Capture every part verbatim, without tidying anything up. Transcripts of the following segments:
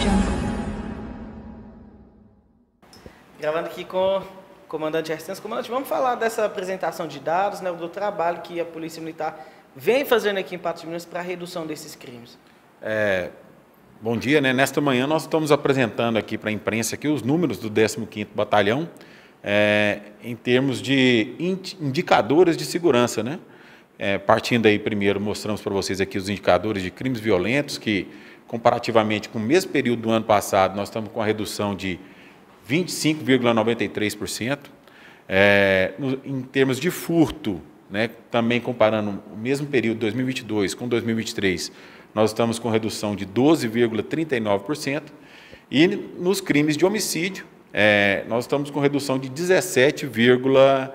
Gravando aqui com o comandante Ercenso. Comandante, vamos falar dessa apresentação de dados, né, do trabalho que a Polícia Militar vem fazendo aqui em Patos de Minas para a redução desses crimes. É, bom dia, né? Nesta manhã nós estamos apresentando aqui para a imprensa aqui os números do décimo quinto Batalhão é, em termos de indicadores de segurança, né? É, partindo aí primeiro, mostramos para vocês aqui os indicadores de crimes violentos, que comparativamente com o mesmo período do ano passado, nós estamos com a redução de vinte e cinco vírgula noventa e três por cento. É, no, em termos de furto, né, também comparando o mesmo período dois mil e vinte e dois com dois mil e vinte e três, nós estamos com redução de doze vírgula trinta e nove por cento. E nos crimes de homicídio, é, nós estamos com redução de dezessete vírgula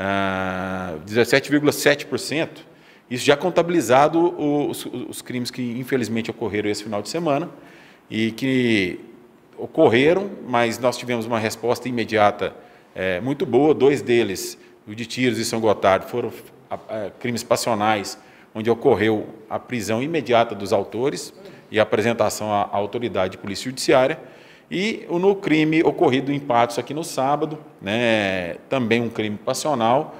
sete por cento. Isso já contabilizado os, os crimes que infelizmente ocorreram esse final de semana e que ocorreram, mas nós tivemos uma resposta imediata é, muito boa. Dois deles, o de Tiros e São Gotardo, foram a, a, crimes passionais, onde ocorreu a prisão imediata dos autores e a apresentação à, à autoridade de polícia judiciária. E no crime ocorrido em Patos aqui no sábado, né, também um crime passional,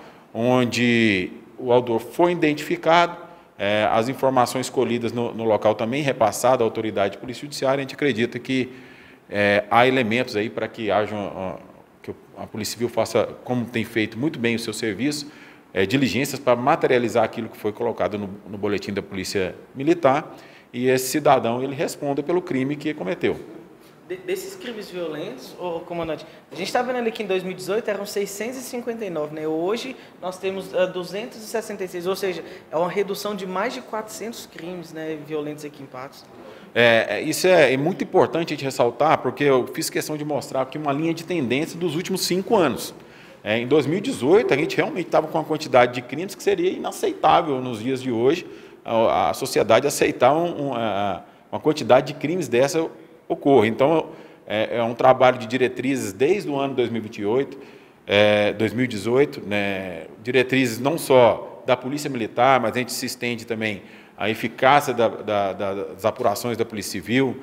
onde o autor foi identificado, é, as informações colhidas no, no local também repassadas à autoridade de polícia judiciária. A gente acredita que é, há elementos aí para que haja uma, que a Polícia Civil faça, como tem feito muito bem o seu serviço, é, diligências para materializar aquilo que foi colocado no, no boletim da Polícia Militar, e esse cidadão ele responda pelo crime que cometeu. Desses crimes violentos, ô, comandante, a gente está vendo ali que em dois mil e dezoito eram seiscentos e cinquenta e nove, né? Hoje nós temos uh, duzentos e sessenta e seis, ou seja, é uma redução de mais de quatrocentos crimes, né, violentos aqui em Patos. É, isso é, é muito importante a gente ressaltar, porque eu fiz questão de mostrar aqui uma linha de tendência dos últimos cinco anos. É, em dois mil e dezoito, a gente realmente estava com uma quantidade de crimes que seria inaceitável nos dias de hoje, a, a sociedade aceitar um, uma, uma quantidade de crimes dessa ocorre. Então, é, é um trabalho de diretrizes desde o ano dois mil e vinte e oito, é, dois mil e dezoito, né, diretrizes não só da Polícia Militar, mas a gente se estende também à eficácia da, da, das apurações da Polícia Civil,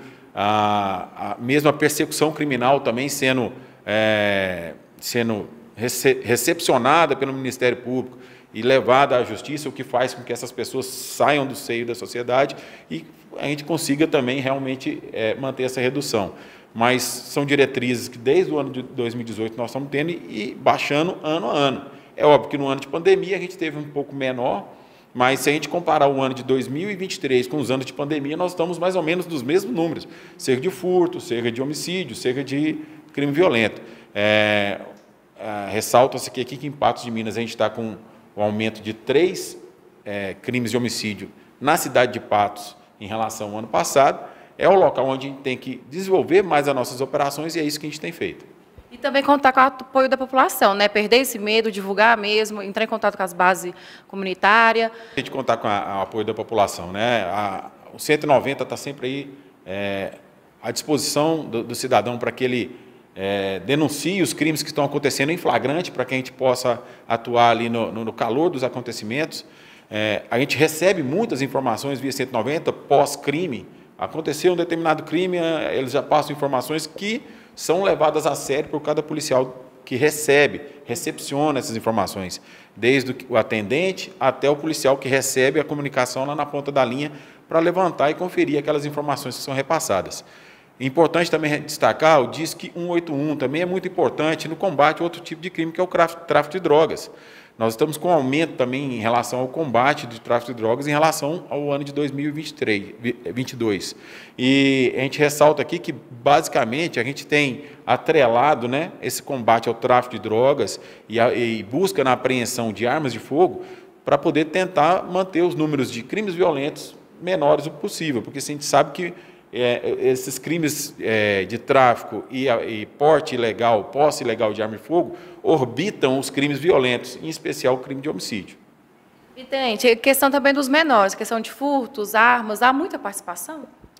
a, a, mesmo a persecução criminal também sendo, é, sendo rece, recepcionada pelo Ministério Público e levada à Justiça, o que faz com que essas pessoas saiam do seio da sociedade e a gente consiga também realmente é, manter essa redução. Mas são diretrizes que desde o ano de dois mil e dezoito nós estamos tendo e baixando ano a ano. É óbvio que no ano de pandemia a gente teve um pouco menor, mas se a gente comparar o ano de dois mil e vinte e três com os anos de pandemia, nós estamos mais ou menos nos mesmos números, cerca de furto, cerca de homicídio, cerca de crime violento. É, é, ressalta-se que aqui em Patos de Minas a gente está com um aumento de três é, crimes de homicídio na cidade de Patos, em relação ao ano passado. É o local onde a gente tem que desenvolver mais as nossas operações e é isso que a gente tem feito. E também contar com o apoio da população, né? Perder esse medo, divulgar mesmo, entrar em contato com as bases comunitárias. A gente contar com o apoio da população, né? A, o cento e noventa está sempre aí é, à disposição do, do cidadão para que ele é, denuncie os crimes que estão acontecendo em flagrante, para que a gente possa atuar ali no, no, no calor dos acontecimentos. É, a gente recebe muitas informações via cento e noventa pós-crime. Aconteceu um determinado crime, eles já passam informações que são levadas a sério por cada policial que recebe, recepciona essas informações, desde o atendente até o policial que recebe a comunicação lá na ponta da linha para levantar e conferir aquelas informações que são repassadas. Importante também destacar o Disque cento e oitenta e um, também é muito importante no combate a outro tipo de crime, que é o tráfico de drogas. Nós estamos com um aumento também em relação ao combate do tráfico de drogas em relação ao ano de dois mil e vinte e três, vinte e dois. E a gente ressalta aqui que, basicamente, a gente tem atrelado, né, esse combate ao tráfico de drogas e, a, e busca na apreensão de armas de fogo para poder tentar manter os números de crimes violentos menores o possível, porque a gente sabe que é, esses crimes é, de tráfico e, e porte ilegal, posse ilegal de arma de fogo, orbitam os crimes violentos, em especial o crime de homicídio. E, tenente, questão também dos menores, questão de furtos, armas, há muita participação?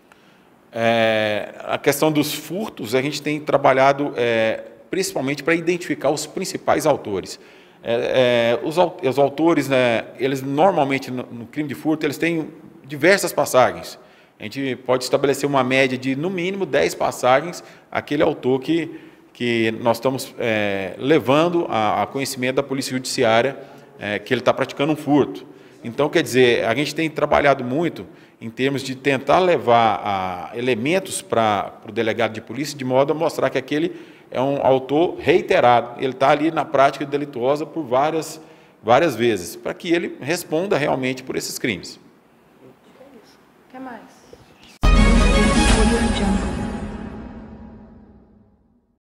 É, a questão dos furtos, a gente tem trabalhado é, principalmente para identificar os principais autores. É, é, os, os autores, né, eles normalmente no, no crime de furto, eles têm diversas passagens. a gente pode estabelecer uma média de, no mínimo, dez passagens àquele autor que, que nós estamos é, levando a, a conhecimento da Polícia Judiciária é, que ele está praticando um furto. Então, quer dizer, a gente tem trabalhado muito em termos de tentar levar a, elementos para o delegado de polícia, de modo a mostrar que aquele é um autor reiterado, ele está ali na prática delituosa por várias, várias vezes, para que ele responda realmente por esses crimes. O que mais?